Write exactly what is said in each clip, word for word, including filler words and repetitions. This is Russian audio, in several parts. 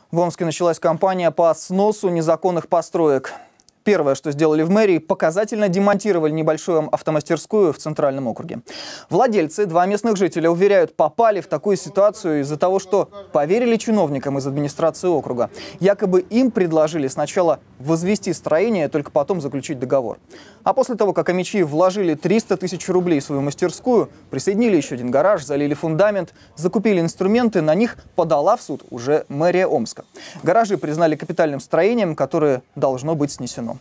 В Омске началась кампания по сносу незаконных построек. Первое, что сделали в мэрии, показательно демонтировали небольшую автомастерскую в Центральном округе. Владельцы, два местных жителя, уверяют, попали в такую ситуацию из-за того, что поверили чиновникам из администрации округа. Якобы им предложили сначала возвести строение, только потом заключить договор. А после того, как омичи вложили триста тысяч рублей в свою мастерскую, присоединили еще один гараж, залили фундамент, закупили инструменты, на них подала в суд уже мэрия Омска. Гаражи признали капитальным строением, которое должно быть снесено.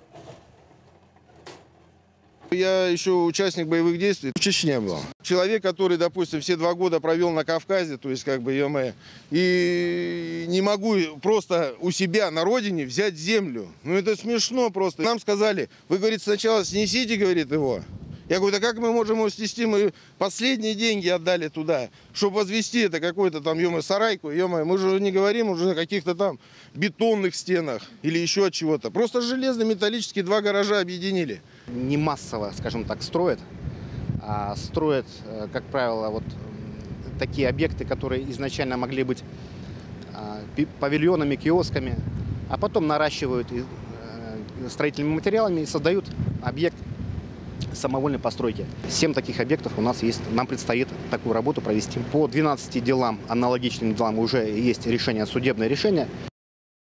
Я еще участник боевых действий в Чечне был. Человек, который, допустим, все два года провел на Кавказе, то есть как бы ё-моё, и не могу просто у себя на родине взять землю. Ну это смешно просто. Нам сказали, вы, говорит, сначала снесите, говорит, его. Я говорю, да как мы можем его снести? Мы последние деньги отдали туда, чтобы возвести это какой-то там, ё-моё, сарайку, ё-моё. Мы же не говорим уже о каких-то там бетонных стенах или еще от чего-то. Просто железно-металлические два гаража объединили. Не массово, скажем так, строят, а строят, как правило, вот такие объекты, которые изначально могли быть павильонами, киосками, а потом наращивают строительными материалами и создают объект самовольной постройки. Семь таких объектов у нас есть. Нам предстоит такую работу провести. По двенадцати делам, аналогичным делам, уже есть решение, судебное решение.